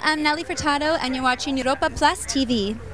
I'm Nelly Furtado, and you're watching Europa Plus TV.